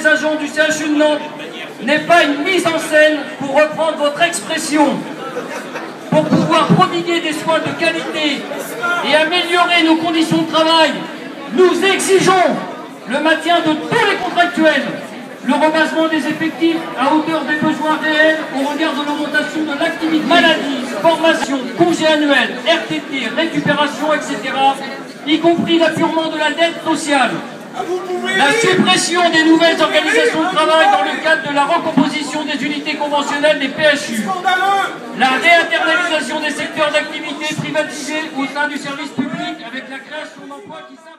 des agents du CHU de Nantes n'est pas une mise en scène, pour reprendre votre expression. Pour pouvoir prodiguer des soins de qualité et améliorer nos conditions de travail, nous exigeons le maintien de tous les contractuels, le remassement des effectifs à hauteur des besoins réels au regard de l'augmentation de l'activité, maladie, formation, congés annuels, RTT, récupération, etc., y compris l'apurement de la dette sociale. La suppression des nouvelles organisations de travail dans le cadre de la recomposition des unités conventionnelles des PHU. La réinternalisation des secteurs d'activité privatisés au sein du service public avec la création d'emplois qui